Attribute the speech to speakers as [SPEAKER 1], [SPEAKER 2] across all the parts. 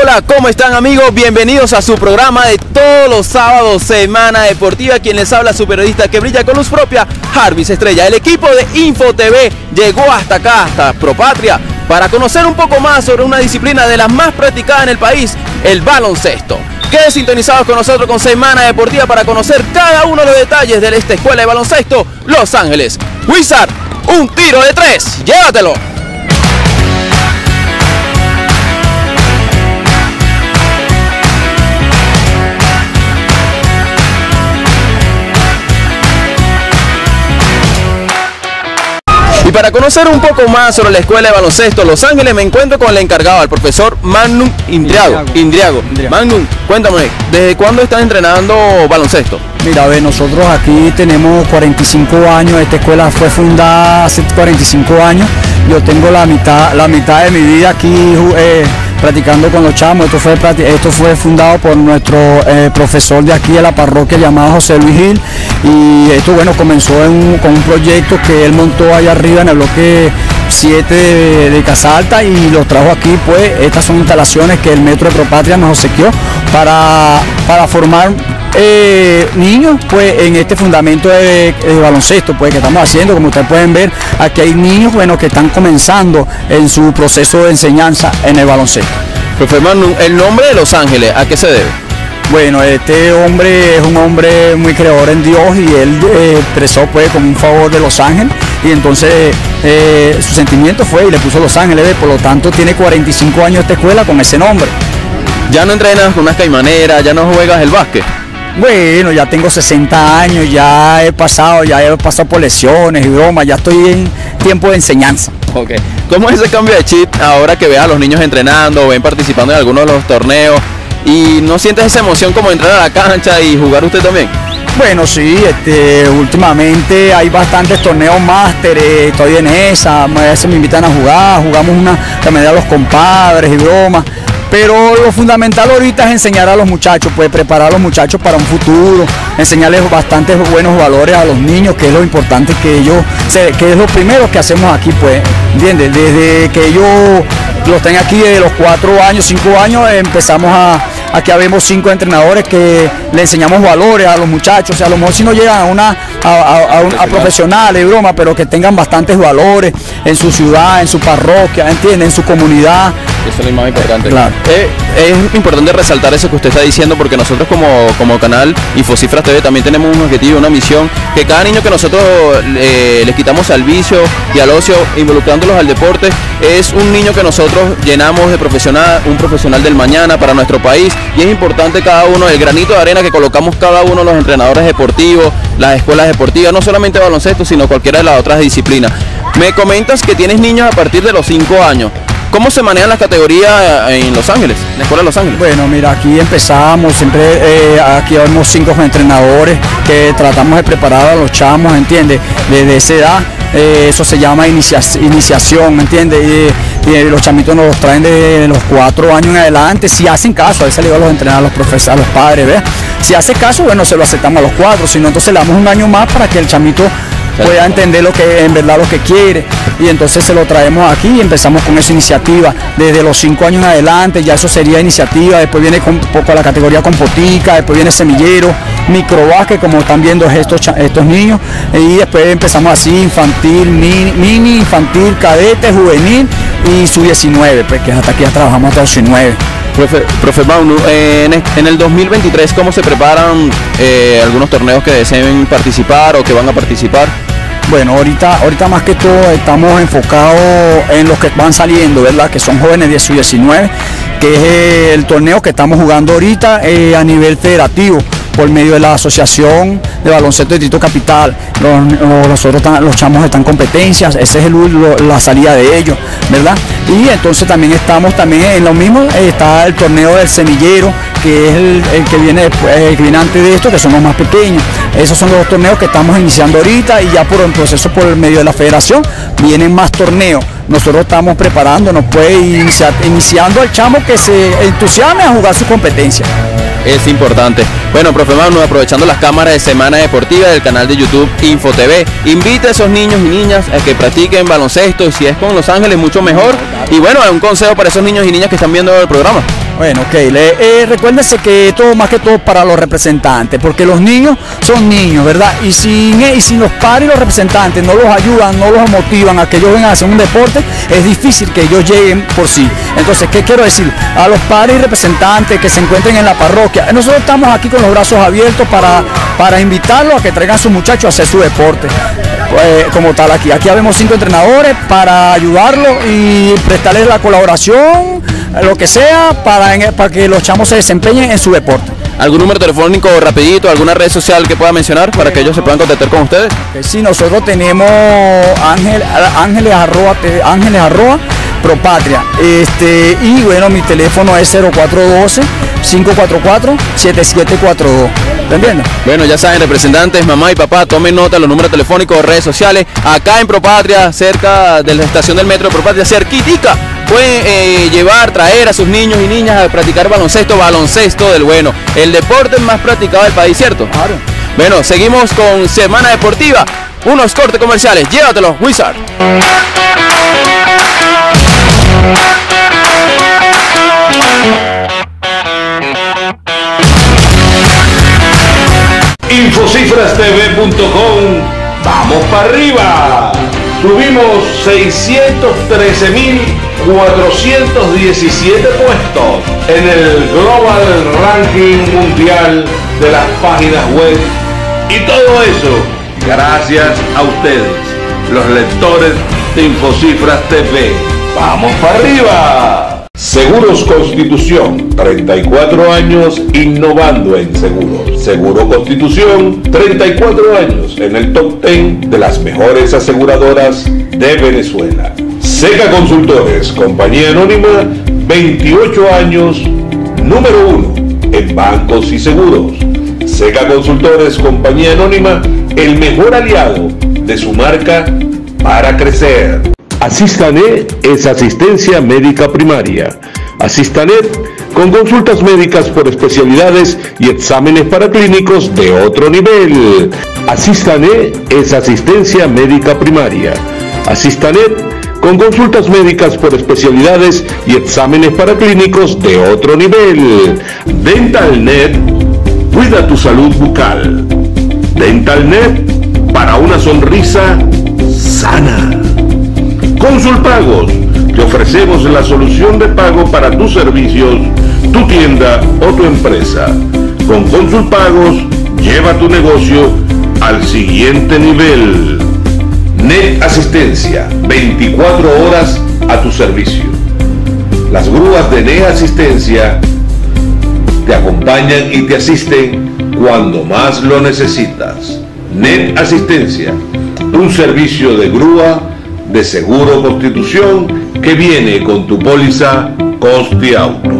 [SPEAKER 1] Hola, ¿cómo están amigos? Bienvenidos a su programa de todos los sábados, Semana Deportiva. Quien les habla, su periodista que brilla con luz propia, Jarvis Estrella. El equipo de InfoTV llegó hasta acá, hasta Propatria, para conocer un poco más sobre una disciplina de las más practicadas en el país, el baloncesto. Queden sintonizados con nosotros con Semana Deportiva para conocer cada uno de los detalles de esta escuela de baloncesto, Los Ángeles. Wizard, un tiro de 3, llévatelo. Y para conocer un poco más sobre la escuela de baloncesto Los Ángeles, me encuentro con el encargado, el profesor Magnum Indriago. Magnum, cuéntame, ¿desde cuándo estás entrenando baloncesto?
[SPEAKER 2] Mira, nosotros aquí tenemos 45 años, esta escuela fue fundada hace 45 años. Yo tengo la mitad de mi vida aquí practicando con los chamos. Esto fue fundado por nuestro profesor de aquí de la parroquia llamado José Luis Gil, y esto comenzó con un proyecto que él montó allá arriba en el bloque 7 de Casa Alta, y los trajo aquí. Pues estas son instalaciones que el Metro de Propatria nos obsequió para formar niños pues en este fundamento de baloncesto pues que estamos haciendo. Como ustedes pueden ver, aquí hay niños que están comenzando en su proceso de enseñanza en el baloncesto.
[SPEAKER 1] Profe Manu, el nombre de Los Ángeles, ¿a qué se debe?
[SPEAKER 2] Bueno, este hombre es un hombre muy creador en Dios, y él expresó pues como un favor de Los Ángeles, y entonces su sentimiento fue y le puso Los Ángeles. Por lo tanto tiene 45 años esta escuela con ese nombre.
[SPEAKER 1] ¿Ya no entrenas con unas caimaneras, ya no juegas el básquet?
[SPEAKER 2] Bueno, ya tengo 60 años, ya he pasado por lesiones y bromas, ya estoy en tiempo de enseñanza.
[SPEAKER 1] Ok. ¿Cómo es ese cambio de chip ahora que ves a los niños entrenando, ven participando en algunos de los torneos, y no sientes esa emoción como entrar a la cancha y jugar usted también?
[SPEAKER 2] Bueno, sí, últimamente hay bastantes torneos máster, estoy en esa, a veces me invitan a jugar, jugamos una caminata a los compadres y bromas. Pero lo fundamental ahorita es enseñar a los muchachos, pues preparar a los muchachos para un futuro, enseñarles bastantes buenos valores a los niños, que es lo importante que es lo primero que hacemos aquí, pues, ¿entiendes? Desde que ellos los tengan aquí, desde los 4 años, 5 años, empezamos aquí habemos 5 entrenadores que le enseñamos valores a los muchachos. O sea, a lo mejor si no llegan a profesionales, broma, pero que tengan bastantes valores en su ciudad, en su parroquia, ¿entiendes? En su comunidad.
[SPEAKER 1] Eso es lo más importante.
[SPEAKER 2] Claro.
[SPEAKER 1] Es importante resaltar eso que usted está diciendo, porque nosotros como canal InfoCifras TV también tenemos un objetivo, una misión, que cada niño que nosotros les quitamos al vicio y al ocio, involucrándolos al deporte, es un niño que nosotros llenamos de un profesional del mañana para nuestro país. Y es importante cada uno, el granito de arena que colocamos cada uno de los entrenadores deportivos, las escuelas deportivas, no solamente baloncesto, sino cualquiera de las otras disciplinas. Me comentas que tienes niños a partir de los 5 años. ¿Cómo se manejan las categorías en Los Ángeles, en la escuela de Los Ángeles?
[SPEAKER 2] Bueno, mira, aquí empezamos, siempre aquí habemos 5 entrenadores que tratamos de preparar a los chamos, ¿entiendes? Desde esa edad, eso se llama iniciación, ¿me entiendes? Y los chamitos nos los traen de los 4 años en adelante, si hacen caso. A veces le digo a los entrenadores, a los profesores, a los padres, ¿ves? Si hace caso, bueno, se lo aceptamos a los 4, si no, entonces le damos un año más para que el chamito pueda entender en verdad lo que quiere, y entonces se lo traemos aquí y empezamos con esa iniciativa desde los 5 años en adelante. Ya eso sería iniciativa, después viene un poco la categoría compotica, después viene semillero, microbásquet, como están viendo estos niños, y después empezamos así infantil, mini, infantil, cadete, juvenil y sub-19, pues que hasta aquí ya trabajamos hasta los 19.
[SPEAKER 1] Profe Maunu, en el 2023, ¿cómo se preparan algunos torneos que deseen participar o que van a participar?
[SPEAKER 2] Bueno, ahorita más que todo estamos enfocados en los que van saliendo, ¿verdad? Que son jóvenes de sub-19, que es el torneo que estamos jugando ahorita a nivel federativo, por medio de la Asociación de Baloncesto de Distrito Capital. Los chamos están en competencias, esa es la salida de ellos, ¿verdad? Y entonces también estamos en lo mismo, está el torneo del semillero, que es el que viene antes de esto, que son los más pequeños. Esos son los torneos que estamos iniciando ahorita, y ya por el proceso por el medio de la federación vienen más torneos. Nosotros estamos preparándonos, pues, iniciando al chamo que se entusiasme a jugar su competencia.
[SPEAKER 1] Es importante. Bueno, profe Manu, aprovechando las cámaras de Semana Deportiva del canal de YouTube InfoTV, invita a esos niños y niñas a que practiquen baloncesto, y si es con Los Ángeles mucho mejor. Y bueno, un consejo para esos niños y niñas que están viendo el programa.
[SPEAKER 2] Bueno, ok, recuérdense que esto más que todo para los representantes, porque los niños son niños, ¿verdad? Y si los padres y los representantes no los ayudan, no los motivan a que ellos vengan a hacer un deporte, es difícil que ellos lleguen por sí. Entonces, ¿qué quiero decir? A los padres y representantes que se encuentren en la parroquia, nosotros estamos aquí con los brazos abiertos para invitarlos a que traigan a sus muchachos a hacer su deporte. Como tal aquí habemos 5 entrenadores para ayudarlos y prestarles la colaboración, lo que sea, para que los chamos se desempeñen en su deporte.
[SPEAKER 1] ¿Algún número telefónico rapidito, alguna red social que pueda mencionar para que ellos se puedan contactar con ustedes?
[SPEAKER 2] Sí, nosotros tenemos ángeles arroba Propatria, y bueno, mi teléfono es 0412-544-7742. ¿Entiendes?
[SPEAKER 1] Bueno, ya saben, representantes, mamá y papá, tomen nota de los números telefónicos, redes sociales, acá en Propatria, cerca de la estación del metro de Propatria, cerquitica. Pueden traer a sus niños y niñas a practicar baloncesto del bueno, el deporte más practicado del país, ¿cierto?
[SPEAKER 2] Claro.
[SPEAKER 1] Bueno, seguimos con Semana Deportiva, unos cortes comerciales, llévatelos, Wizard.
[SPEAKER 3] Infocifrastv.com, vamos para arriba. Subimos 613.417 puestos en el Global Ranking Mundial de las páginas web. Y todo eso gracias a ustedes, los lectores de Infocifras TV. ¡Vamos para arriba! Seguros Constitución, 34 años innovando en seguros. Seguro Constitución, 34 años en el top 10 de las mejores aseguradoras de Venezuela. Seca Consultores, compañía anónima, 28 años, número 1 en bancos y seguros. Seca Consultores, compañía anónima, el mejor aliado de su marca para crecer. Asistanet es asistencia médica primaria. Asistanet con consultas médicas por especialidades y exámenes paraclínicos de otro nivel. Asistanet es asistencia médica primaria. Asistanet con consultas médicas por especialidades y exámenes paraclínicos de otro nivel. DentalNet, cuida tu salud bucal. DentalNet, para una sonrisa sana. Consulpagos, te ofrecemos la solución de pago para tus servicios, tu tienda o tu empresa. Con Consulpagos, lleva tu negocio al siguiente nivel. Net Asistencia, 24 horas a tu servicio. Las grúas de Net Asistencia te acompañan y te asisten cuando más lo necesitas. Net Asistencia, un servicio de grúa de Seguro Constitución que viene con tu póliza Costi Auto.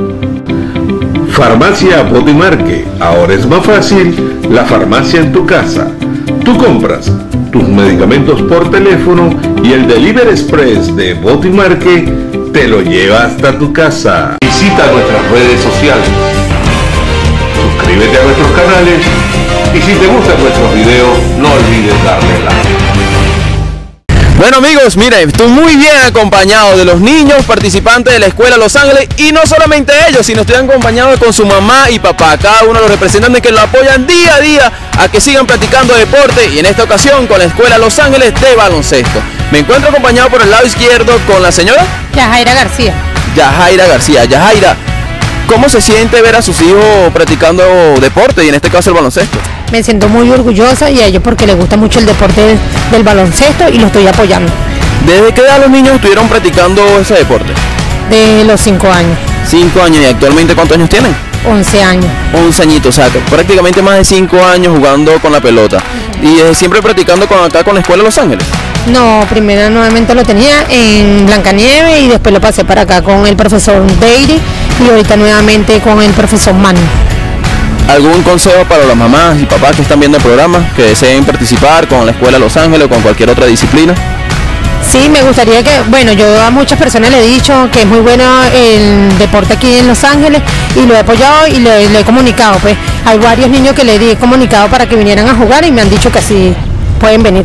[SPEAKER 3] Farmacia Botimarque, ahora es más fácil la farmacia en tu casa. Tú compras tus medicamentos por teléfono y el Delivery Express de Botimarque te lo lleva hasta tu casa. Visita nuestras redes sociales, suscríbete a nuestros canales y si te gustan nuestros videos no olvides darle like.
[SPEAKER 1] Bueno amigos, miren, estoy muy bien acompañado de los niños participantes de la Escuela Los Ángeles y no solamente ellos, sino estoy acompañado con su mamá y papá, cada uno de los representantes que lo apoyan día a día a que sigan practicando deporte y en esta ocasión con la Escuela Los Ángeles de baloncesto. Me encuentro acompañado por el lado izquierdo con la señora
[SPEAKER 4] Yajaira García.
[SPEAKER 1] Yajaira, ¿cómo se siente ver a sus hijos practicando deporte y en este caso el baloncesto?
[SPEAKER 4] Me siento muy orgullosa y a ellos porque les gusta mucho el deporte del baloncesto y lo estoy apoyando.
[SPEAKER 1] ¿Desde qué edad los niños estuvieron practicando ese deporte?
[SPEAKER 4] De los 5 años.
[SPEAKER 1] 5 años, ¿y actualmente cuántos años tienen?
[SPEAKER 4] 11 años.
[SPEAKER 1] 11 añitos, o sea, prácticamente más de 5 años jugando con la pelota. ¿Y siempre practicando acá con la Escuela Los Ángeles?
[SPEAKER 4] No, primero nuevamente lo tenía en Blancanieves y después lo pasé para acá con el profesor Deiri y ahorita nuevamente con el profesor Manu.
[SPEAKER 1] ¿Algún consejo para las mamás y papás que están viendo el programa, que deseen participar con la Escuela Los Ángeles o con cualquier otra disciplina?
[SPEAKER 4] Sí, me gustaría que, bueno, yo a muchas personas le he dicho que es muy bueno el deporte aquí en Los Ángeles y lo he apoyado y le he comunicado, pues hay varios niños que le he comunicado para que vinieran a jugar y me han dicho que sí pueden venir.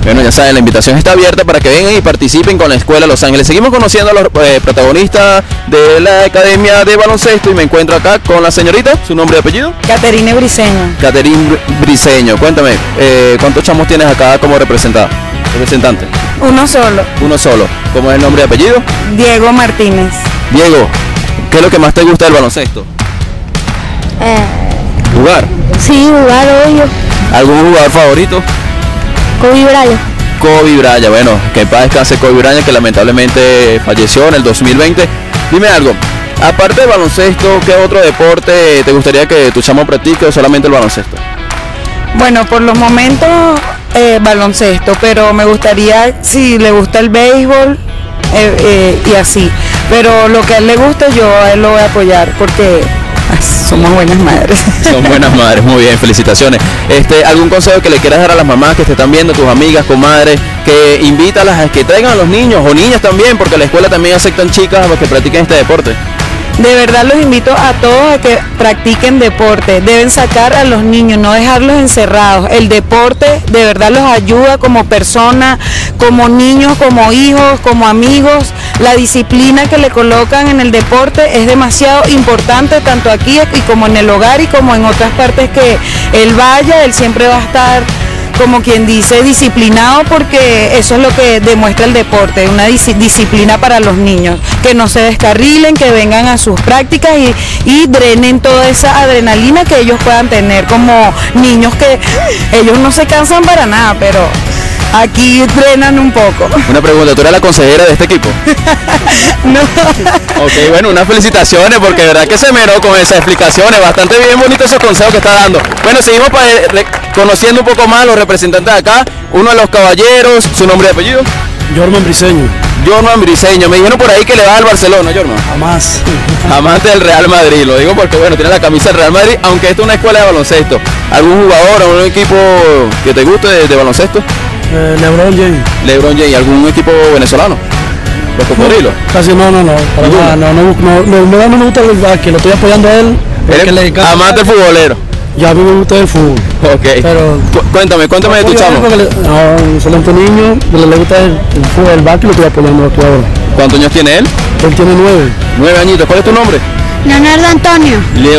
[SPEAKER 1] Bueno, ya saben, la invitación está abierta para que vengan y participen con la Escuela Los Ángeles. Seguimos conociendo a los protagonistas de la Academia de Baloncesto y me encuentro acá con la señorita, su nombre y apellido.
[SPEAKER 5] Caterine Briceño.
[SPEAKER 1] Caterine Briceño, cuéntame, ¿cuántos chamos tienes acá como representante?
[SPEAKER 5] Uno solo.
[SPEAKER 1] Uno solo. ¿Cómo es el nombre y apellido?
[SPEAKER 5] Diego Martínez.
[SPEAKER 1] Diego, ¿qué es lo que más te gusta del baloncesto? ¿Jugar?
[SPEAKER 6] Sí, jugar, obvio.
[SPEAKER 1] ¿Algún jugador favorito?
[SPEAKER 6] Kobe Bryant.
[SPEAKER 1] Kobe Bryant, bueno, que en paz descanse Kobe Bryant, que lamentablemente falleció en el 2020. Dime algo, aparte del baloncesto, ¿qué otro deporte te gustaría que tu chamo practique o solamente el baloncesto?
[SPEAKER 5] Bueno, por los momentos baloncesto, pero me gustaría, si le gusta el béisbol y así. Pero lo que a él le gusta, yo a él lo voy a apoyar porque somos buenas madres.
[SPEAKER 1] Son buenas madres, muy bien, felicitaciones. ¿Algún consejo que le quieras dar a las mamás que te están viendo, tus amigas, comadres, que invítalas a que traigan a los niños o niñas también, porque la escuela también aceptan chicas a los que practiquen este deporte?
[SPEAKER 5] De verdad los invito a todos a que practiquen deporte. Deben sacar a los niños, no dejarlos encerrados. El deporte de verdad los ayuda como personas, como niños, como hijos, como amigos. La disciplina que le colocan en el deporte es demasiado importante, tanto aquí y como en el hogar y como en otras partes que él vaya, él siempre va a estar, como quien dice, disciplinado, porque eso es lo que demuestra el deporte, una disciplina para los niños, que no se descarrilen, que vengan a sus prácticas y drenen toda esa adrenalina que ellos puedan tener como niños, que ellos no se cansan para nada, pero aquí drenan un poco.
[SPEAKER 1] Una pregunta, ¿tú eres la consejera de este equipo?
[SPEAKER 5] No.
[SPEAKER 1] Ok, bueno, unas felicitaciones porque de verdad que se meró con esas explicaciones, bastante bien bonito esos consejos que está dando. Bueno, seguimos conociendo un poco más a los representantes de acá, uno de los caballeros, su nombre y apellido.
[SPEAKER 2] Jorman Briceño.
[SPEAKER 1] Jorman Briceño, me dijeron por ahí que le va al Barcelona, Jorman.
[SPEAKER 2] Jamás.
[SPEAKER 1] Amante del Real Madrid, lo digo porque bueno, tiene la camisa del Real Madrid, aunque esto es una escuela de baloncesto. ¿Algún jugador o un equipo que te guste de baloncesto?
[SPEAKER 2] LeBron James.
[SPEAKER 1] LeBron James, ¿algún equipo venezolano? ¿Los Cocodrilos?
[SPEAKER 2] Casi no, para nada, no me gusta el básquet, lo estoy apoyando a él.
[SPEAKER 1] ¿Eres amante del futbolero?
[SPEAKER 2] Ya a mí me gusta el fútbol.
[SPEAKER 1] Ok, pero cuéntame de tu chamo.
[SPEAKER 2] Un excelente niño, le gusta el fútbol, el básquet, lo estoy apoyando aquí ahora.
[SPEAKER 1] ¿Cuántos años tiene él?
[SPEAKER 2] Él tiene 9.
[SPEAKER 1] 9 añitos, ¿cuál es tu nombre?
[SPEAKER 6] Leonardo Antonio.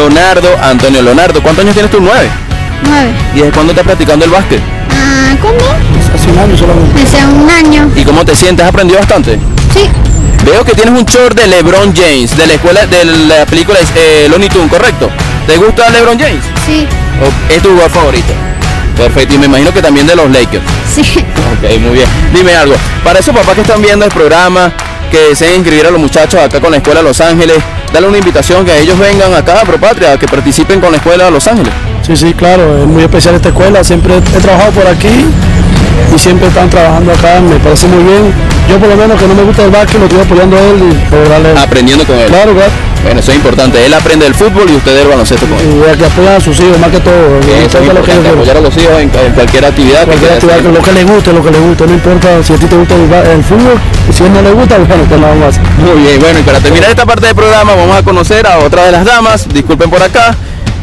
[SPEAKER 1] Leonardo, ¿cuántos años tienes tú? 9.
[SPEAKER 6] 9.
[SPEAKER 1] ¿Y desde cuándo estás practicando el básquet?
[SPEAKER 6] ¿Cuándo?
[SPEAKER 2] Hace un año solamente.
[SPEAKER 6] Hace un año.
[SPEAKER 1] ¿Y cómo te sientes? ¿Has aprendido bastante?
[SPEAKER 6] Sí.
[SPEAKER 1] Veo que tienes un short de LeBron James, de la escuela, de la película Looney Tunes, ¿correcto? ¿Te gusta LeBron James?
[SPEAKER 6] Sí.
[SPEAKER 1] ¿Es tu jugador favorito? Perfecto, y me imagino que también de los Lakers.
[SPEAKER 6] Sí.
[SPEAKER 1] Ok, muy bien. Dime algo, para esos papás que están viendo el programa, que deseen inscribir a los muchachos acá con la Escuela Los Ángeles, dale una invitación que ellos vengan acá a ProPatria, que participen con la Escuela Los Ángeles.
[SPEAKER 2] Sí, claro, es muy especial esta escuela, siempre he trabajado por aquí y siempre están trabajando acá, me parece muy bien. Yo por lo menos que no me gusta el básquet, lo estoy apoyando a él y por darle...
[SPEAKER 1] Aprendiendo con él.
[SPEAKER 2] Claro.
[SPEAKER 1] Bueno, eso es importante, él aprende el fútbol y ustedes el baloncesto con él.
[SPEAKER 2] Y que apoyan a sus hijos más que todo.
[SPEAKER 1] Eso es importante, apoyar a los hijos en cualquier actividad.
[SPEAKER 2] Lo que les guste, no importa si a ti te gusta el fútbol, y si a él no le gusta, bueno, pues nada más.
[SPEAKER 1] Muy bien, bueno, y para terminar esta parte del programa vamos a conocer a otra de las damas, disculpen por acá,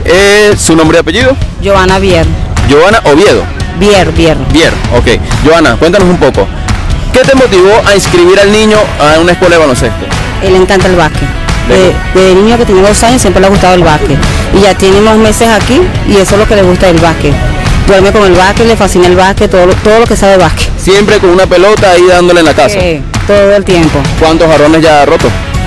[SPEAKER 1] su nombre y apellido.
[SPEAKER 5] Joana Vier.
[SPEAKER 1] Joana Oviedo.
[SPEAKER 5] Vier,
[SPEAKER 1] ok. Joana, cuéntanos un poco, ¿qué te motivó a inscribir al niño a una escuela de baloncesto?
[SPEAKER 5] Él le encanta el básquet. De niño que tiene 2 años siempre le ha gustado el básquet. Y ya tiene unos meses aquí y eso es lo que le gusta del básquet. Duerme con el básquet, le fascina el básquet, todo lo que sabe de básquet.
[SPEAKER 1] Siempre con una pelota ahí dándole en la casa.
[SPEAKER 5] Sí, todo el tiempo.
[SPEAKER 1] ¿Cuántos jarrones ya ha roto?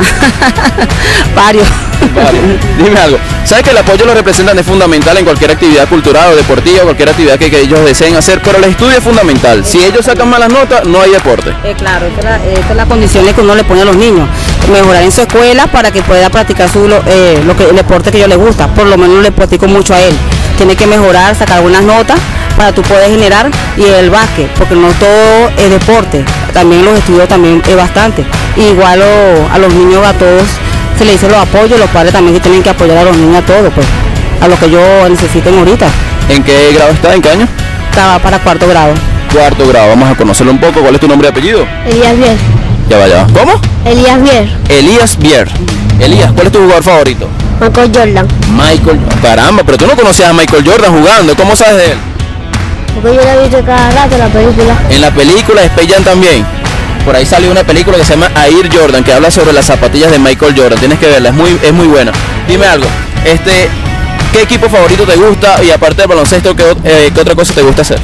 [SPEAKER 5] Varios.
[SPEAKER 1] Dime algo, ¿sabes que el apoyo lo representan es fundamental en cualquier actividad cultural o deportiva, cualquier actividad que ellos deseen hacer, pero el estudio es fundamental? Si ellos sacan malas notas, no hay deporte.
[SPEAKER 5] Claro, esta es la condición que uno le pone a los niños, mejorar en su escuela para que pueda practicar el deporte que a ellos les gusta. Por lo menos le practico mucho a él, tiene que mejorar, sacar buenas notas para tú poder generar, y el básquet, porque no todo es deporte, también los estudios también es bastante. Igual a los niños, a todos se les dice los apoyos, los padres también tienen que apoyar a los niños a todos, pues, a lo que ellos necesiten ahorita.
[SPEAKER 1] ¿En qué grado está? ¿En qué año?
[SPEAKER 5] Estaba para 4º grado.
[SPEAKER 1] 4º grado, vamos a conocerlo un poco. ¿Cuál es tu nombre y apellido?
[SPEAKER 6] Elías Vier.
[SPEAKER 1] Ya va. ¿Cómo?
[SPEAKER 6] Elías Vier.
[SPEAKER 1] Elías Vier. Elías, ¿cuál es tu jugador favorito?
[SPEAKER 6] Michael Jordan.
[SPEAKER 1] Caramba, pero tú no conocías a Michael Jordan jugando, ¿cómo sabes de él?
[SPEAKER 6] Porque yo la he visto cada rato la película.
[SPEAKER 1] En la película Space Jam también. Por ahí salió una película que se llama Air Jordan, que habla sobre las zapatillas de Michael Jordan. Tienes que verla, es muy buena. Dime algo, ¿qué equipo favorito te gusta? Y aparte del baloncesto, ¿qué otra cosa te gusta hacer?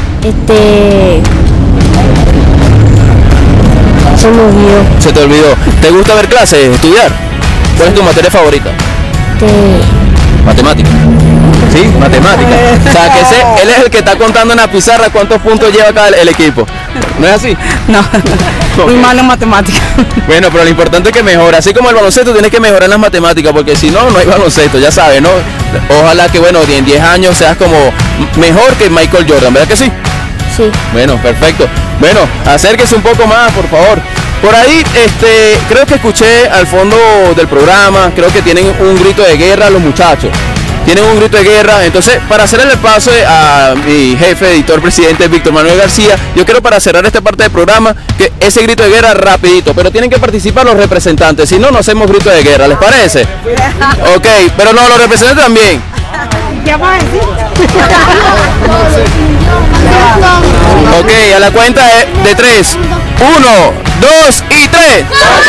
[SPEAKER 6] Se me olvidó.
[SPEAKER 1] Se te olvidó. ¿Te gusta ver clases, estudiar? ¿Cuál es tu materia favorita? Matemática. Sí, matemática. O sea, que él es el que está contando en la pizarra cuántos puntos lleva el equipo. ¿No es así?
[SPEAKER 5] No, muy malo en matemáticas.
[SPEAKER 1] Bueno, pero lo importante es que mejore. Así como el baloncesto, tienes que mejorar en las matemáticas, porque si no, no hay baloncesto, ya sabes, ¿no? Ojalá que, bueno, en 10 años seas como mejor que Michael Jordan, ¿verdad que sí?
[SPEAKER 6] Sí.
[SPEAKER 1] Bueno, perfecto. Bueno, acérquese un poco más, por favor. Por ahí, creo que escuché al fondo del programa, creo que tienen un grito de guerra los muchachos. Tienen un grito de guerra. Entonces, para hacerle el paso a mi jefe, editor, presidente Víctor Manuel García, yo quiero, para cerrar esta parte del programa, que ese grito de guerra rapidito, pero tienen que participar los representantes, si no, no hacemos grito de guerra, ¿les parece? Ok, pero no, los representantes también.
[SPEAKER 4] ¿Qué vamos a decir?
[SPEAKER 1] Ok, a la cuenta de 3. 1, 2 y 3.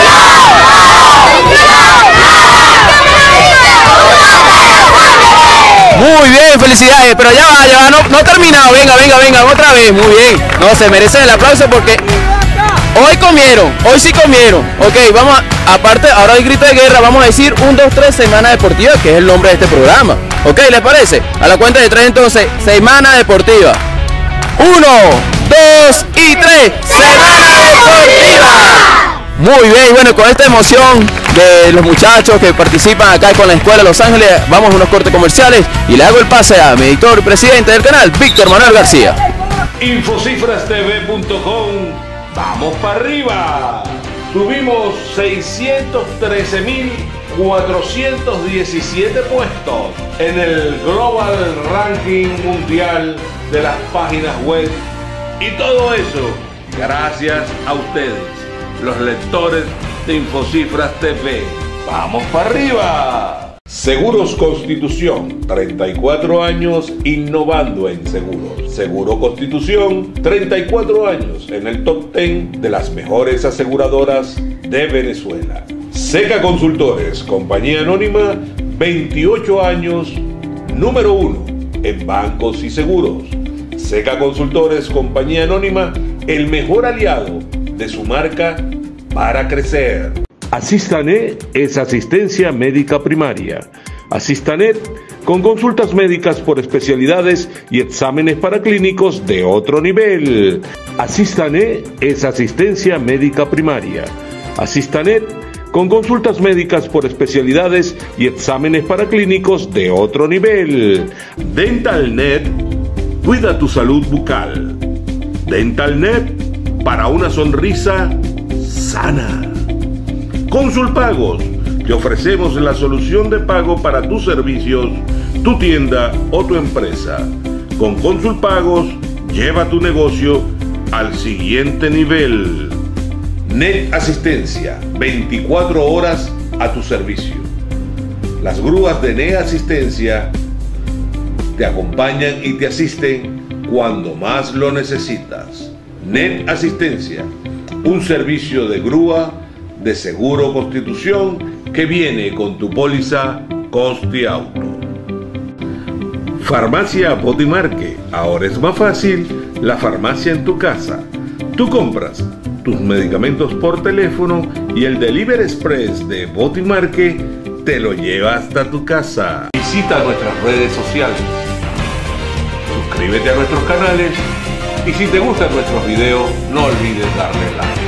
[SPEAKER 1] Muy bien, felicidades, pero ya va, no ha terminado, venga, otra vez, muy bien. No, se merece el aplauso porque hoy sí comieron. Ok, aparte, ahora hay grito de guerra, vamos a decir 1, 2, 3, Semana Deportiva, que es el nombre de este programa. Ok, ¿les parece? A la cuenta de 3 entonces, Semana Deportiva. 1, 2 y 3, Semana Deportiva. Muy bien, bueno, con esta emoción de los muchachos que participan acá con la Escuela de Los Ángeles, vamos a unos cortes comerciales y le hago el pase a mi editor y presidente del canal, Víctor Manuel García.
[SPEAKER 3] Infocifrastv.com, vamos para arriba. Subimos 613.417 puestos en el Global Ranking Mundial de las páginas web. Y todo eso gracias a ustedes, los lectores de Infocifras TV. ¡Vamos para arriba! Seguros Constitución, 34 años innovando en seguros. Seguro Constitución, 34 años en el top 10 de las mejores aseguradoras de Venezuela. Seca Consultores, compañía anónima, 28 años, número 1 en bancos y seguros. Seca Consultores, compañía anónima, el mejor aliado de su marca para crecer. Asistanet es asistencia médica primaria. Asistanet con consultas médicas por especialidades y exámenes paraclínicos de otro nivel. Asistanet es asistencia médica primaria. Asistanet con consultas médicas por especialidades y exámenes paraclínicos de otro nivel. DentalNet, cuida tu salud bucal. DentalNet, para una sonrisa sana. Consulpagos, te ofrecemos la solución de pago para tus servicios, tu tienda o tu empresa. Con Consulpagos, lleva tu negocio al siguiente nivel. Net Asistencia, 24 horas a tu servicio. Las grúas de Net Asistencia te acompañan y te asisten cuando más lo necesitas. Net Asistencia, un servicio de grúa de Seguro Constitución que viene con tu póliza Costi Auto. Farmacia Botimarque, ahora es más fácil la farmacia en tu casa. Tú compras tus medicamentos por teléfono y el Delivery Express de Botimarque te lo lleva hasta tu casa. Visita nuestras redes sociales, suscríbete a nuestros canales y si te gustan nuestros videos no olvides darle like.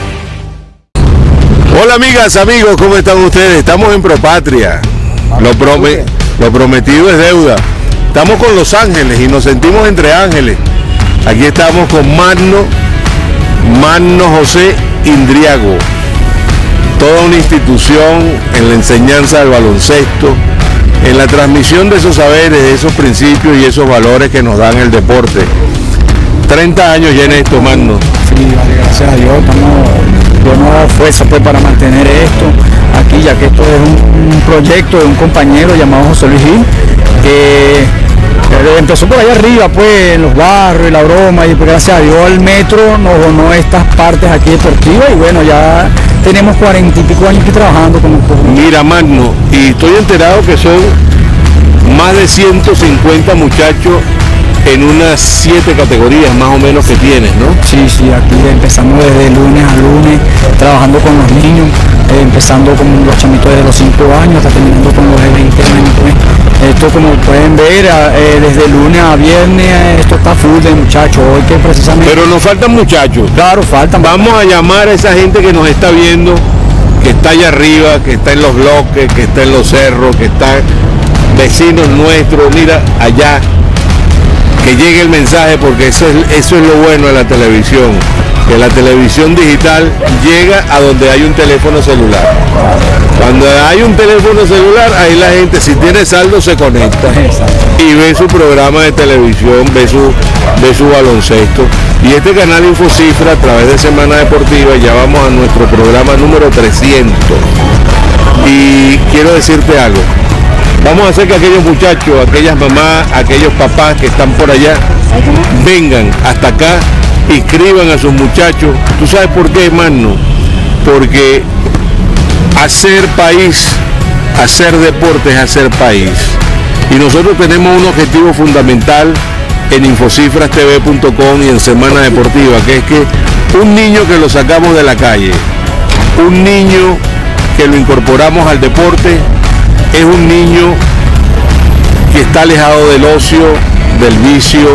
[SPEAKER 7] Hola amigas, amigos, ¿cómo están ustedes? Estamos en Propatria. Lo prometido es deuda. Estamos con Los Ángeles y nos sentimos entre ángeles. Aquí estamos con Magno José Indriago. Toda una institución en la enseñanza del baloncesto, en la transmisión de esos saberes, de esos principios y esos valores que nos dan el deporte. 30 años ya en esto, Magno.
[SPEAKER 2] Sí, vale, gracias a Dios, yo no fuerza pues para mantener esto aquí, ya que esto es un proyecto de un compañero llamado José Luis Gil, que Empezó por ahí arriba, pues, en los barrios y la broma, y pues gracias a Dios el metro nos donó estas partes aquí deportivas y bueno, ya tenemos 40 y pico años aquí trabajando con nosotros.
[SPEAKER 7] Mira, Magno, y estoy enterado que son más de 150 muchachos en unas 7 categorías más o menos que tienes, ¿no?
[SPEAKER 2] Sí, aquí empezamos desde lunes a lunes, trabajando con los niños, empezando con los chamitos desde los 5 años hasta terminando con los de 20 años. Pues. Esto, como pueden ver, desde lunes a viernes, esto está full de muchachos, hoy que precisamente...
[SPEAKER 7] Pero nos faltan muchachos.
[SPEAKER 2] Claro, faltan.
[SPEAKER 7] Vamos a llamar a esa gente que nos está viendo, que está allá arriba, que está en los bloques, que está en los cerros, que está vecinos nuestros, mira, allá. Que llegue el mensaje, porque eso es lo bueno de la televisión, que la televisión digital llega a donde hay un teléfono celular. Cuando hay un teléfono celular, ahí la gente, si tiene saldo, se conecta y ve su programa de televisión, ve su baloncesto. Y este canal Infocifra, a través de Semana Deportiva, ya vamos a nuestro programa número 300. Y quiero decirte algo. Vamos a hacer que aquellos muchachos, aquellas mamás, aquellos papás que están por allá, vengan hasta acá, inscriban a sus muchachos. ¿Tú sabes por qué, hermano? Porque hacer país, hacer deporte es hacer país. Y nosotros tenemos un objetivo fundamental en infocifrastv.com y en Semana Deportiva, que es que un niño que lo sacamos de la calle, un niño que lo incorporamos al deporte, es un niño que está alejado del ocio, del vicio,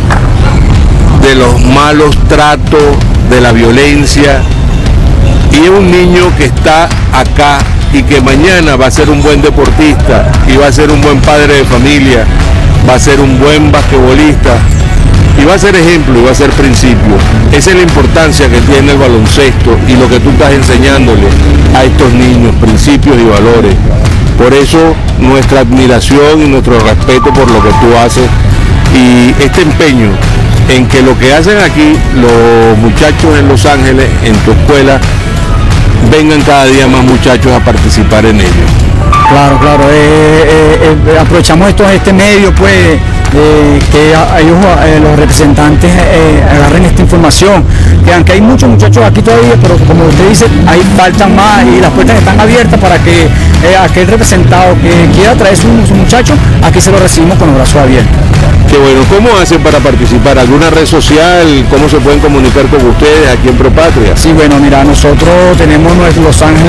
[SPEAKER 7] de los malos tratos, de la violencia, y es un niño que está acá y que mañana va a ser un buen deportista y va a ser un buen padre de familia, va a ser un buen basquetbolista y va a ser ejemplo y va a ser principio. Esa es la importancia que tiene el baloncesto y lo que tú estás enseñándole a estos niños, principios y valores. Por eso nuestra admiración y nuestro respeto por lo que tú haces y este empeño en que lo que hacen aquí los muchachos en Los Ángeles, en tu escuela, vengan cada día más muchachos a participar en ello.
[SPEAKER 2] Claro, aprovechamos este medio, pues, que ellos, los representantes, agarren esta información, que aunque hay muchos muchachos aquí todavía, pero como usted dice, ahí faltan más y las puertas están abiertas para que aquel representado que quiera traer sus muchachos, aquí se lo recibimos con los brazos abiertos.
[SPEAKER 7] Qué bueno. ¿Cómo hacen para participar? ¿Alguna red social? ¿Cómo se pueden comunicar con ustedes aquí en ProPatria?
[SPEAKER 2] Sí, bueno, mira, nosotros tenemos nuestro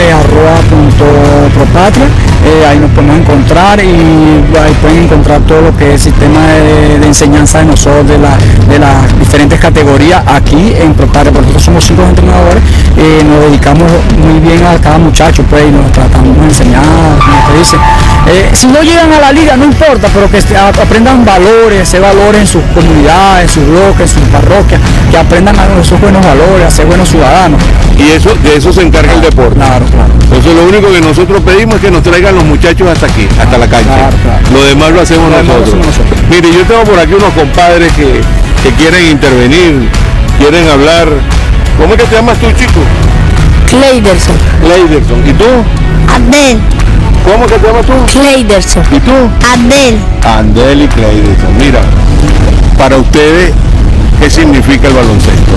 [SPEAKER 2] losangeles@propatria, ahí nos podemos encontrar y ahí pueden encontrar todo lo que es el sistema de enseñanza de nosotros, de las diferentes categorías aquí en ProPatria, porque nosotros somos 5 entrenadores, nos dedicamos muy bien a cada muchacho, pues, y nos tratamos de enseñar, como te dice. Si no llegan a la liga, no importa, pero que aprendan valores, valores en sus comunidades, en sus bloques, en sus parroquias, que aprendan esos buenos valores, a ser buenos ciudadanos.
[SPEAKER 7] Y de eso se encarga el deporte.
[SPEAKER 2] Claro.
[SPEAKER 7] Entonces lo único que nosotros pedimos es que nos traigan los muchachos hasta aquí, hasta la cancha. Claro. Lo demás lo hacemos nosotros. Mire, yo tengo por aquí unos compadres que quieren intervenir, quieren hablar. ¿Cómo es que te llamas tú, chico?
[SPEAKER 6] Cleiderson.
[SPEAKER 7] ¿Y tú?
[SPEAKER 6] Adel.
[SPEAKER 7] ¿Cómo que te llamas tú?
[SPEAKER 6] Cleiderson.
[SPEAKER 7] ¿Y tú?
[SPEAKER 6] Adel.
[SPEAKER 7] Andel y Cleiderson. Mira, para ustedes, ¿qué significa el baloncesto?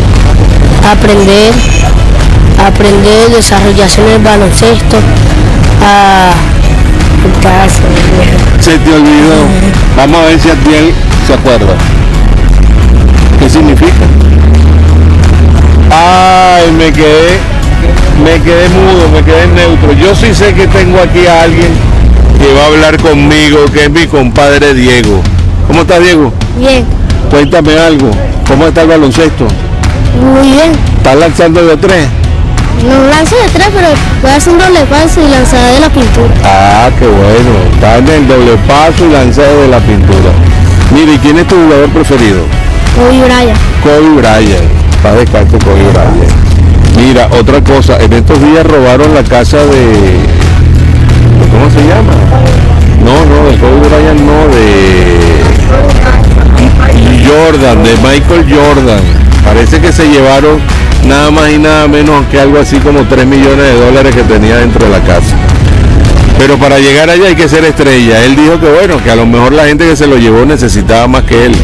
[SPEAKER 6] Aprender, desarrollarse en el baloncesto,
[SPEAKER 7] Se te olvidó. Vamos a ver si Adiel se acuerda. ¿Qué significa? Ay, me quedé mudo, me quedé neutro. Yo sí sé que tengo aquí a alguien que va a hablar conmigo, que es mi compadre Diego. ¿Cómo estás, Diego?
[SPEAKER 6] Bien.
[SPEAKER 7] Cuéntame algo. ¿Cómo está el baloncesto?
[SPEAKER 6] Muy bien.
[SPEAKER 7] ¿Estás lanzando de 3?
[SPEAKER 6] No lanzo de 3, pero voy a hacer un doble paso y lanzada de la pintura.
[SPEAKER 7] Ah, qué bueno. Está en el doble paso y lanzado de la pintura. Mire, ¿y quién es tu jugador preferido?
[SPEAKER 6] Kobe Bryant.
[SPEAKER 7] Kobe Bryant. Para descanso, Kobe Bryant. Mira, otra cosa. En estos días robaron la casa de ¿cómo se llama? No, de Kobe Bryant no, de Jordan, de Michael Jordan. Parece que se llevaron nada más y nada menos que algo así como $3 millones que tenía dentro de la casa. Pero para llegar allá hay que ser estrella. Él dijo que bueno, que a lo mejor la gente que se lo llevó necesitaba más que él.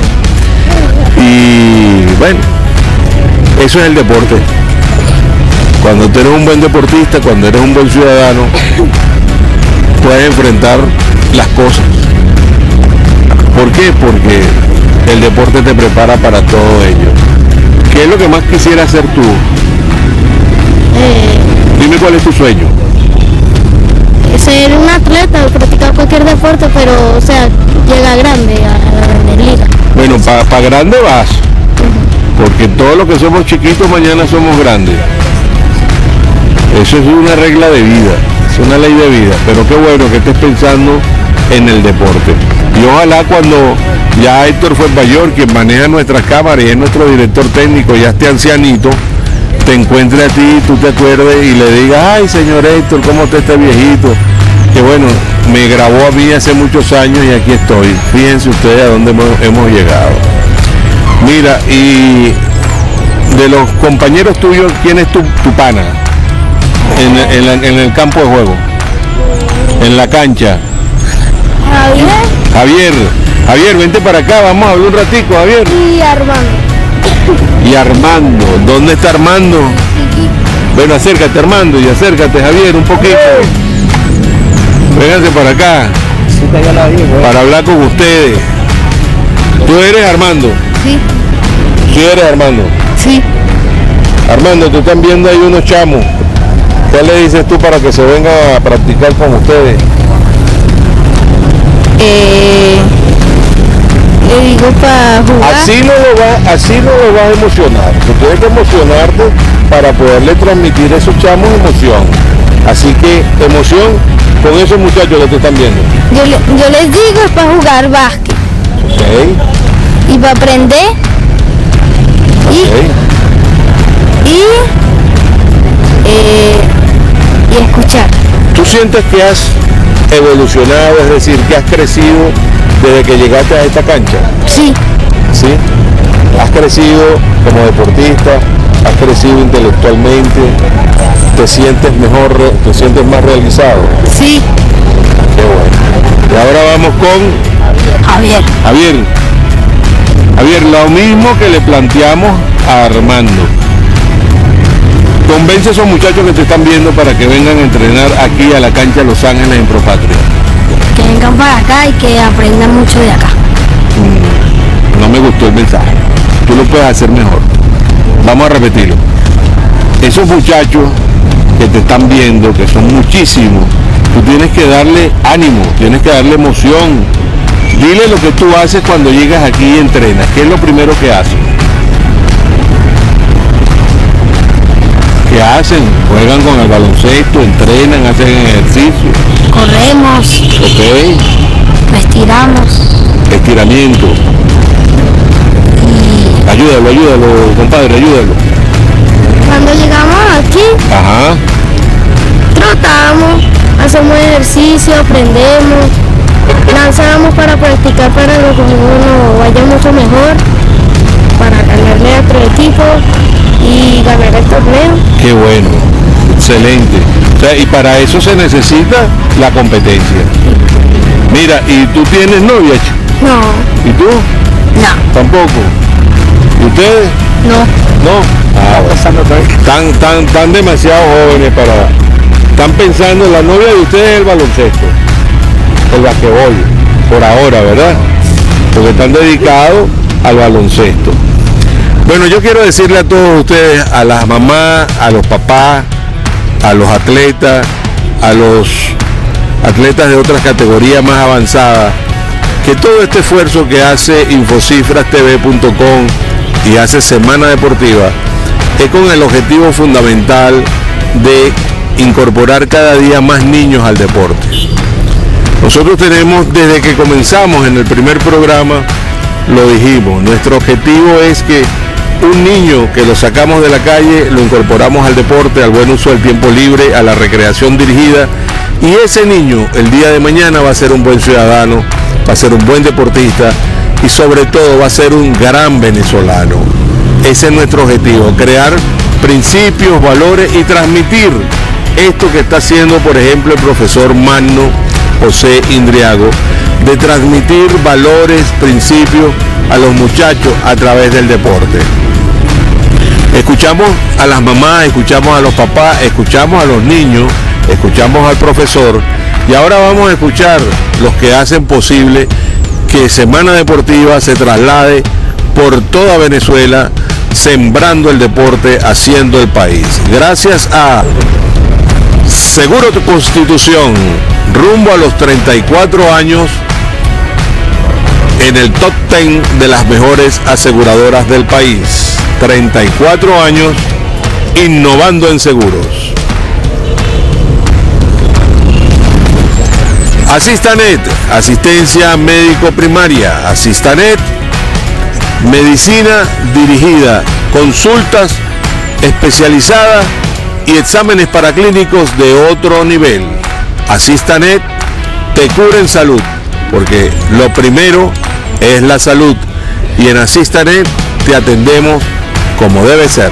[SPEAKER 7] Y bueno, eso es el deporte. Cuando tú eres un buen deportista, cuando eres un buen ciudadano, puedes enfrentar las cosas. ¿Por qué? Porque el deporte te prepara para todo ello. ¿Qué es lo que más quisiera hacer tú? Dime cuál es tu sueño.
[SPEAKER 6] Ser un atleta, practicar cualquier deporte, pero, o sea, llega grande a la grande liga.
[SPEAKER 7] Bueno, para grande vas, porque todos los que somos chiquitos mañana somos grandes. Eso es una regla de vida, es una ley de vida, pero qué bueno que estés pensando en el deporte. Y ojalá cuando ya Héctor fue mayor, quien maneja nuestras cámaras y es nuestro director técnico, ya esté ancianito, te encuentre a ti, tú te acuerdes y le digas, ay señor Héctor, ¿cómo está este viejito? Que bueno, me grabó a mí hace muchos años y aquí estoy. Fíjense ustedes a dónde hemos llegado. Mira, y de los compañeros tuyos, ¿quién es tu pana? En el campo de juego, en la cancha. Javier, vente para acá, vamos a hablar un ratico, Javier. Y Armando, ¿dónde está Armando? Bueno, acércate Armando y acércate Javier un poquito. Vénganse para acá, para hablar con ustedes. ¿Tú eres Armando?
[SPEAKER 6] Sí.
[SPEAKER 7] ¿Sí eres Armando?
[SPEAKER 6] Sí.
[SPEAKER 7] Armando, te están viendo ahí unos chamos. ¿Qué le dices tú para que se vengan a practicar con ustedes?
[SPEAKER 6] Le digo para jugar.
[SPEAKER 7] Así no lo vas a emocionar. Tú tienes que emocionarte para poderle transmitir a esos chamos emoción. Así que emoción con esos muchachos que te están viendo.
[SPEAKER 6] Yo les digo es para jugar básquet.
[SPEAKER 7] Okay.
[SPEAKER 6] Y para aprender.
[SPEAKER 7] Okay.
[SPEAKER 6] Y escuchar.
[SPEAKER 7] ¿Tú sientes que has evolucionado, es decir, que has crecido desde que llegaste a esta cancha?
[SPEAKER 6] Sí.
[SPEAKER 7] ¿Sí? ¿Has crecido como deportista? ¿Has crecido intelectualmente? ¿Te sientes mejor, te sientes más realizado?
[SPEAKER 6] Sí.
[SPEAKER 7] Qué bueno. Y ahora vamos con Javier, lo mismo que le planteamos a Armando. Convence a esos muchachos que te están viendo para que vengan a entrenar aquí a la cancha Los Ángeles en Propatria.
[SPEAKER 6] Que vengan para acá y que aprendan mucho de acá.
[SPEAKER 7] No me gustó el mensaje. Tú lo puedes hacer mejor. Vamos a repetirlo. Esos muchachos que te están viendo, que son muchísimos, tú tienes que darle ánimo, tienes que darle emoción. Dile lo que tú haces cuando llegas aquí y entrenas. ¿Qué es lo primero que haces? ¿Qué hacen? Juegan con el baloncesto, entrenan, hacen ejercicio.
[SPEAKER 6] Corremos.
[SPEAKER 7] Ok.
[SPEAKER 6] Estiramos.
[SPEAKER 7] Estiramiento. Ayúdalo, compadre, ayúdalo.
[SPEAKER 6] Cuando llegamos aquí,
[SPEAKER 7] Ajá.
[SPEAKER 6] trotamos, hacemos ejercicio, aprendemos, lanzamos para practicar para que uno vaya mucho mejor, para ganarle a otro equipo y ganar el torneo.
[SPEAKER 7] Qué bueno, excelente. O sea, y para eso se necesita la competencia. Mira, ¿y tú tienes novia?
[SPEAKER 6] No.
[SPEAKER 7] ¿Y tú?
[SPEAKER 6] No.
[SPEAKER 7] Tampoco. ¿Y ustedes?
[SPEAKER 6] No.
[SPEAKER 7] No. Están demasiado jóvenes para. Están pensando en la novia de ustedes es el baloncesto, el basquetbol, por ahora, ¿verdad? Porque están dedicados al baloncesto. Bueno, yo quiero decirle a todos ustedes, a las mamás, a los papás, a los atletas, a los atletas de otras categorías más avanzadas, que todo este esfuerzo que hace infocifrastv.com y hace Semana Deportiva es con el objetivo fundamental de incorporar cada día más niños al deporte. Nosotros tenemos, desde que comenzamos en el primer programa, lo dijimos, nuestro objetivo es que un niño que lo sacamos de la calle, lo incorporamos al deporte, al buen uso del tiempo libre, a la recreación dirigida, y ese niño el día de mañana va a ser un buen ciudadano, va a ser un buen deportista y sobre todo va a ser un gran venezolano. Ese es nuestro objetivo, crear principios, valores y transmitir esto que está haciendo, por ejemplo, el profesor Magno José Indriago, de transmitir valores, principios a los muchachos a través del deporte. Escuchamos a las mamás, escuchamos a los papás, escuchamos a los niños, escuchamos al profesor, y ahora vamos a escuchar los que hacen posible que Semana Deportiva se traslade por toda Venezuela, sembrando el deporte, haciendo el país. Gracias a Seguro Tu Constitución, rumbo a los 34 años en el top 10 de las mejores aseguradoras del país. 34 años innovando en seguros. Asistanet, asistencia médico primaria. Asistanet, medicina dirigida, consultas especializadas y exámenes paraclínicos de otro nivel. Asistanet te cura en salud, porque lo primero es la salud, y en Asistanet te atendemos como debe ser.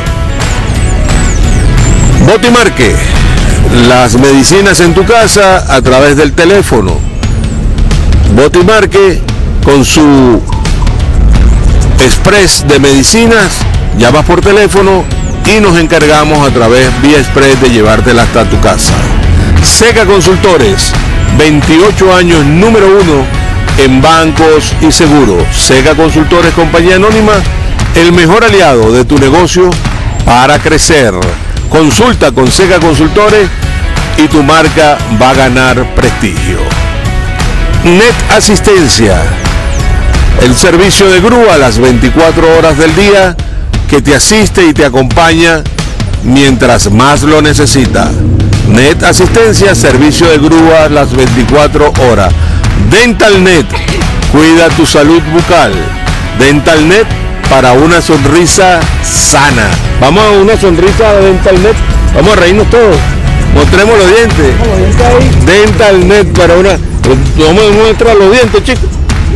[SPEAKER 7] Botimarque, las medicinas en tu casa a través del teléfono. Botimarque, con su express de medicinas, llamas por teléfono y nos encargamos a través vía express de llevártela hasta tu casa. Seca Consultores, 28 años, número 1 en bancos y seguros. Seca Consultores, compañía anónima, el mejor aliado de tu negocio para crecer. Consulta con Seca Consultores y tu marca va a ganar prestigio. Net Asistencia, el servicio de grúa las 24 horas del día que te asiste y te acompaña mientras más lo necesita. Net Asistencia, servicio de grúa las 24 horas. DentalNet, cuida tu salud bucal. DentalNet, para una sonrisa sana. Vamos a una sonrisa de DentalNet, vamos a reírnos todos. Mostremos los dientes. DentalNet para una... Vamos a mostrar los dientes, chicos.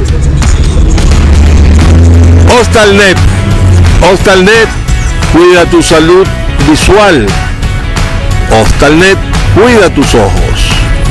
[SPEAKER 7] Hostalnet. Hostalnet, cuida tu salud visual. Hostalnet, cuida tus ojos.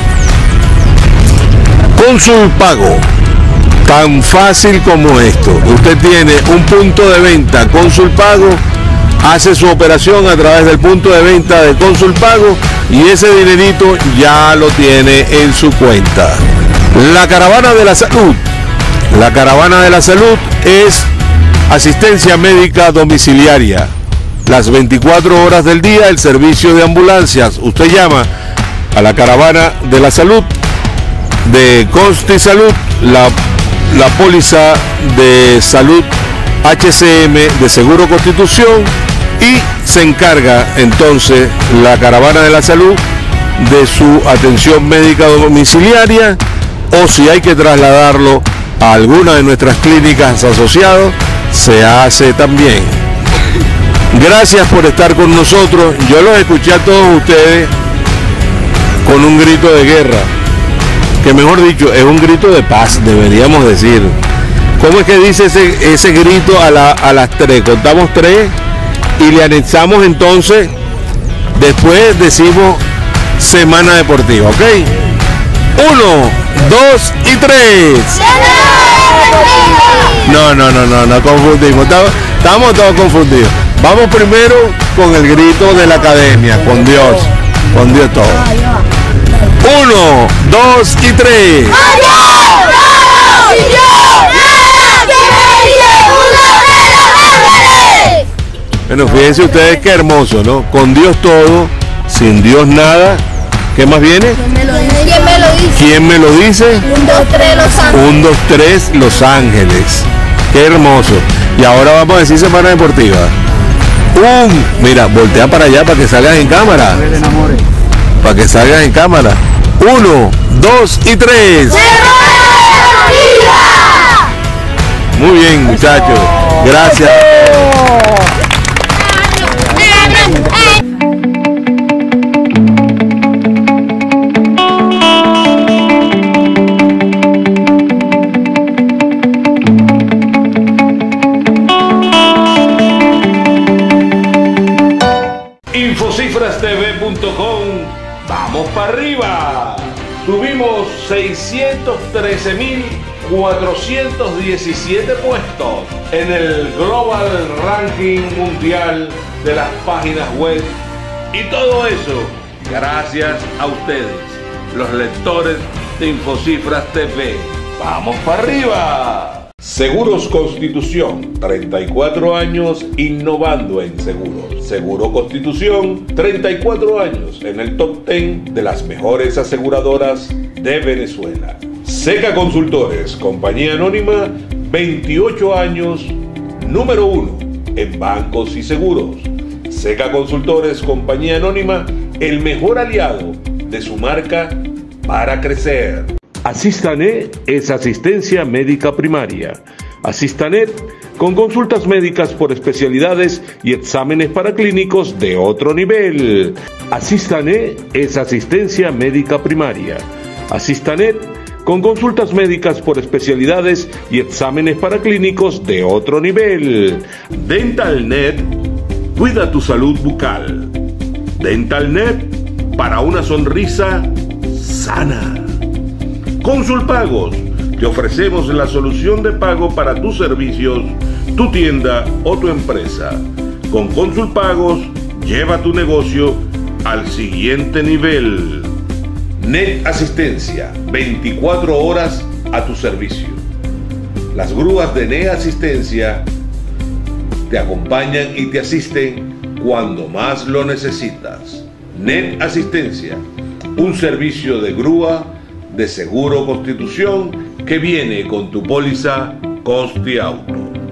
[SPEAKER 7] Consulpago, tan fácil como esto. Usted tiene un punto de venta Consulpago, hace su operación a través del punto de venta de Consulpago y ese dinerito ya lo tiene en su cuenta. La Caravana de la Salud. La Caravana de la Salud es asistencia médica domiciliaria. Las 24 horas del día, el servicio de ambulancias. Usted llama a la Caravana de la Salud de Consti Salud, la póliza de salud HCM de Seguro Constitución, y se encarga entonces la Caravana de la Salud de su atención médica domiciliaria, o si hay que trasladarlo a alguna de nuestras clínicas asociadas, se hace también. Gracias por estar con nosotros. Yo los escuché a todos ustedes con un grito de guerra, que mejor dicho, es un grito de paz, deberíamos decir. ¿Cómo es que dice ese grito a las 3? Contamos 3 y le anexamos entonces, después decimos Semana Deportiva, ¿ok? 1, 2 y 3. No confundimos, estamos todos confundidos. Vamos primero con el grito de la academia, con Dios todo. 1, 2 y 3. Bueno, fíjense ustedes qué hermoso, ¿no? Con Dios todo, sin Dios nada. ¿Qué más viene? ¿Quién me lo dice?
[SPEAKER 6] 1, 2, 3, Los Ángeles.
[SPEAKER 7] 1, 2, 3, Los Ángeles. Qué hermoso. Y ahora vamos a decir Semana Deportiva. Mira, voltea para allá para que salgas en cámara. Para que salgas en cámara. 1, 2 y 3. Muy bien, muchachos. Gracias.
[SPEAKER 3] Infocifrastv.com para arriba. Subimos 613.417 puestos en el Global Ranking Mundial de las páginas web. Y todo eso gracias a ustedes, los lectores de Infocifras TV. ¡Vamos para arriba! Seguros Constitución, 34 años innovando en seguros. Seguro Constitución, 34 años en el top 10 de las mejores aseguradoras de Venezuela. Seca Consultores, compañía anónima, 28 años, número 1 en bancos y seguros. Seca Consultores, compañía anónima, el mejor aliado de su marca para crecer. Asistanet es asistencia médica primaria. Asistanet con consultas médicas por especialidades y exámenes paraclínicos de otro nivel. Asistanet es asistencia médica primaria. Asistanet con consultas médicas por especialidades y exámenes paraclínicos de otro nivel. DentalNet, cuida tu salud bucal. DentalNet, para una sonrisa sana. Consulpagos, te ofrecemos la solución de pago para tus servicios, tu tienda o tu empresa. Con Consulpagos, lleva tu negocio al siguiente nivel. Net Asistencia, 24 horas a tu servicio. Las grúas de Net Asistencia te acompañan y te asisten cuando más lo necesitas. Net Asistencia, un servicio de grúa de Seguro Constitución que viene con tu póliza Costi Auto.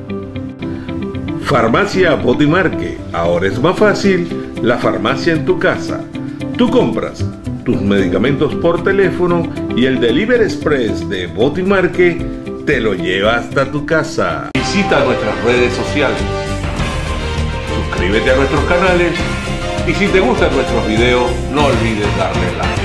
[SPEAKER 3] Farmacia Botimarque, ahora es más fácil la farmacia en tu casa. Tú compras tus medicamentos por teléfono y el Delivery Express de Botimarque te lo lleva hasta tu casa. Visita nuestras redes sociales, suscríbete a nuestros canales y si te gustan nuestros videos no olvides darle like.